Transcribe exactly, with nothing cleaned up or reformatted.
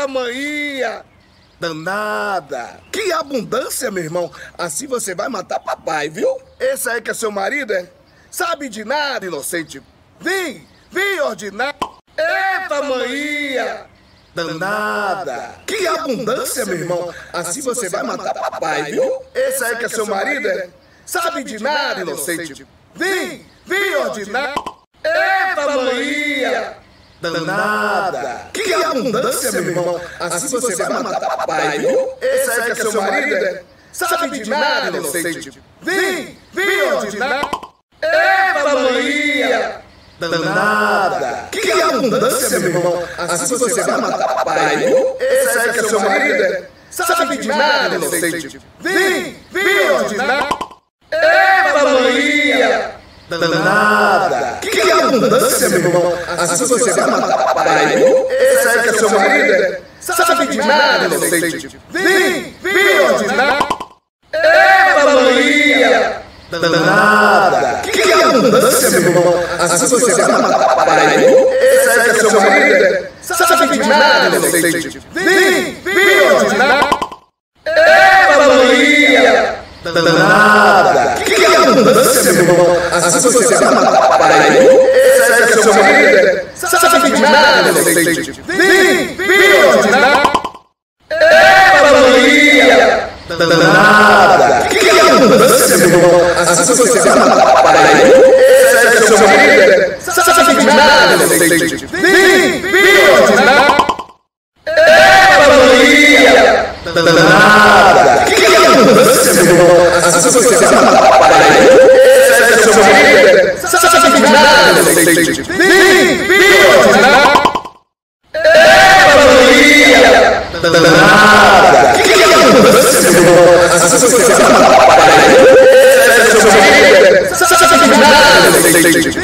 Eita, maninha! Danada! Que abundância, meu irmão! Assim você vai matar papai, viu? Esse aí que é seu marido, é? Sabe de nada, inocente! Vem! Vem, ordinário! Eita, maninha! Danada! Que abundância, meu irmão! Assim você vai matar papai, viu? Esse aí que é seu marido, é? Sabe de nada, inocente! Vem! Vem, ordinário! Eita, maninha! Danada! Que abundância, meu irmão! Assim você vai matar papai, viu? Esse aí que é seu marido, é? Sabe de nada, inocente! Vem! Vem, ordinário! Eita, maninha! Danada! Que abundância, meu irmão! Assim você vai matar papai, viu? Esse aí que é seu marido, é? Sabe de nada, inocente! Vem! Vem, ordinário! Eita, maninha! Danada! Que abundância, meu irmão! Assim você vai matar papai, viu? Esse aí que é seu marido, é? Sabe de nada, inocente! Vem! Vem, ordinário! Eita, maninha! Danada! Que abundância, meu irmão! Assim você vai matar papai, viu? Esse aí que é seu marido, é? Sabe de nada, inocente! Vem! Vem, ordinário! Eita, maninha! Danada! Que abundância, meu irmão! Assim você vai matar papai, viu? Esse aí que é seu marido, é? Sabe de nada, inocente! Vem! Vem, ordinário! Eita, maninha! Danada! Que abundância, meu irmão! Assim você vai matar papai, viu? Esse aí que é seu marido, é? Sabe de nada, inocente! Vem! Vem, ordinário! Eita, maninha! Danada! Que abundância, meu irmão! Assim você vai matar papai, viu? Esse aí que é seu marido, é? Sabe de nada, inocente! Vem! Vem, ordinário! Eita, maninha! Danada! Que abundância, meu irmão! Assim você vai matar papai, viu? Esse aí que é seu marido, é? Sabe de nada, inocente!